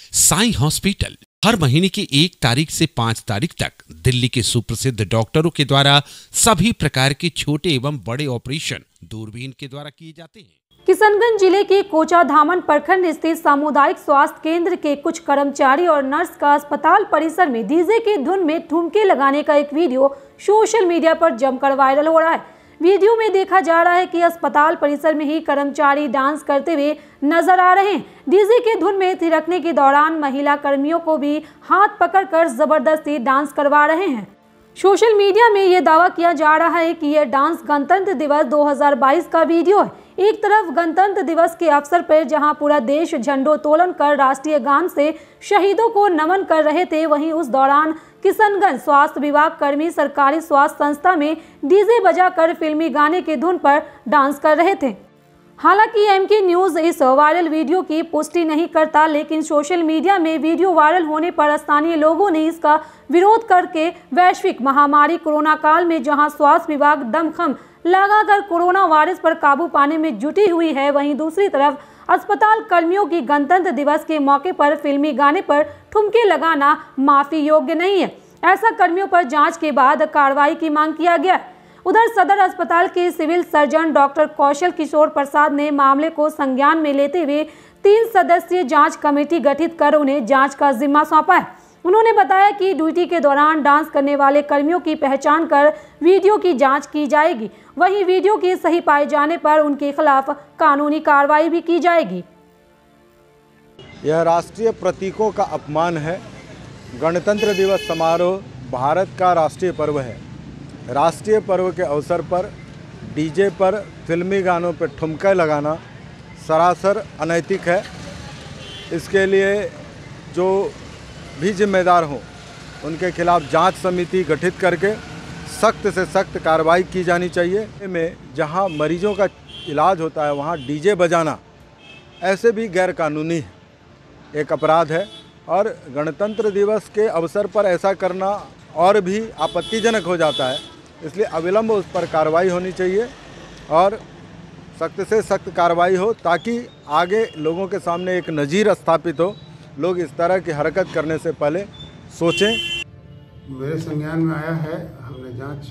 Sai hospital हर महीने की 1 तारीख से 5 तारीख तक दिल्ली के सुप्रसिद्ध डॉक्टरों के द्वारा सभी प्रकार के छोटे एवं बड़े ऑपरेशन दूरबीन के द्वारा किए जाते हैं। किशनगंज जिले के कोचाधामन प्रखंड स्थित सामुदायिक स्वास्थ्य केंद्र के कुछ कर्मचारी और नर्स का अस्पताल परिसर में डीजे की धुन में ठुमके लगाने का एक वीडियो सोशल मीडिया पर जमकर वायरल हो रहा है। वीडियो में देखा जा रहा है कि अस्पताल परिसर में ही कर्मचारी डांस करते हुए नजर आ रहे हैं। डीजे की धुन में थिरकने के दौरान महिला कर्मियों को भी हाथ पकड़कर जबरदस्ती डांस करवा रहे हैं। सोशल मीडिया में यह दावा किया जा रहा है कि यह डांस गणतंत्र दिवस 2022 का वीडियो है। एक तरफ गणतंत्र दिवस के अवसर पर जहां पूरा देश झंडोत्तोलन कर राष्ट्रीय गान से शहीदों को नमन कर रहे थे, वहीं उस दौरान किशनगंज स्वास्थ्य विभाग कर्मी सरकारी स्वास्थ्य संस्था में डीजे बजाकर फिल्मी गाने की धुन पर डांस कर रहे थे। हालांकि एमके न्यूज इस वायरल वीडियो की पुष्टि नहीं करता, लेकिन सोशल मीडिया में वीडियो वायरल होने पर स्थानीय लोगों ने इसका विरोध करके वैश्विक महामारी कोरोना काल में जहां स्वास्थ्य विभाग दमखम लगाकर कोरोना वायरस पर काबू पाने में जुटी हुई है, वहीं दूसरी तरफ अस्पताल कर्मियों की गणतंत्र दिवस के मौके पर फिल्मी गाने पर ठुमके लगाना माफी योग्य नहीं है। ऐसा कर्मियों पर जांच के बाद कार्रवाई की मांग किया गया। उधर सदर अस्पताल के civil surgeon doctor Kaushal Kishore Prasad ने मामले को संज्ञान में लेते हुए 3 सदस्यीय जांच कमेटी गठित कर उन्हें जांच का जिम्मा सौंपा है। उन्होंने बताया कि ड्यूटी के दौरान डांस करने वाले कर्मियों की पहचान कर वीडियो की जांच की जाएगी। वहीं वीडियो के सही पाए जाने पर उनके खिलाफ कानूनी कार्रवाई भी की जाएगी। यह राष्ट्रीय प्रतीकों का अपमान है। गणतंत्र दिवस समारोह भारत का राष्ट्रीय पर्व है। राष्ट्रीय पर्व के अवसर पर डीजे पर फिल्मी गानों पर ठुमके लगाना सरासर अनैतिक है। इसके लिए जो भी जिम्मेदार हों उनके खिलाफ जांच समिति गठित करके सख्त से सख्त कार्रवाई की जानी चाहिए। में जहां मरीजों का इलाज होता है वहां डीजे बजाना ऐसे भी गैर कानूनी है, एक अपराध है। और गणतंत्र दिवस के अवसर पर ऐसा करना और भी आपत्तिजनक हो जाता है। इसलिए अविलंब उस पर कार्रवाई होनी चाहिए और सख्त से सख्त कार्रवाई हो, ताकि आगे लोगों के सामने एक नज़ीर स्थापित हो। लोग इस तरह की हरकत करने से पहले सोचें। मेरे संज्ञान में आया है, हमने जांच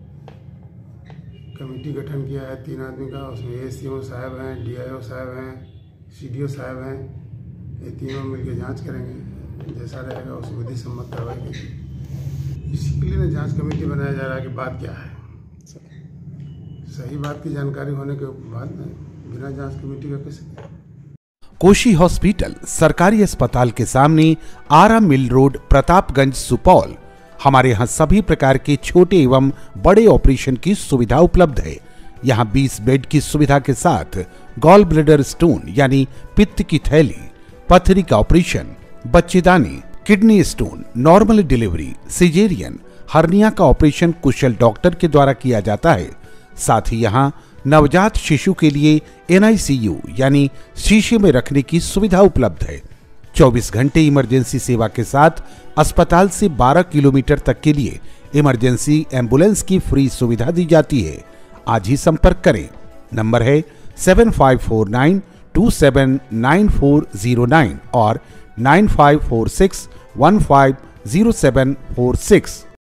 कमेटी गठन किया है 3 आदमी का। उसमें एसीओ साहब हैं, डीआईओ साहब हैं, सीडीओ साहब हैं। ये तीनों मिलकर जांच करेंगे, जैसा रहेगा उस विधि सम्मत कार्रवाई करेंगे। इसी के लिए जांच कमेटी बनाया जा रहा है कि बात क्या है। सही बात की जानकारी होने के बाद में बिना जांच कमेटी का कैसे। कोशी हॉस्पिटल सरकारी अस्पताल के सामने आरा मिल रोड, प्रतापगंज, सुपौल। हमारे यहाँ सभी प्रकार के छोटे एवं बड़े ऑपरेशन की सुविधा उपलब्ध है। यहाँ 20 बेड की सुविधा के साथ गॉल ब्लैडर स्टोन यानी पित्त की थैली, पथरी का ऑपरेशन, बच्चेदानी, kidney stone, normal delivery, caesarean, hernia का ऑपरेशन कुशल डॉक्टर के द्वारा किया जाता है। साथ ही यहाँ नवजात शिशु के लिए NICU यानी शीशे में रखने की सुविधा उपलब्ध है। 24 घंटे इमरजेंसी सेवा के साथ अस्पताल से 12 किलोमीटर तक के लिए इमरजेंसी एम्बुलेंस की फ्री सुविधा दी जाती है। आज ही संपर्क करें। नंबर है 7549279409 और 9546150746।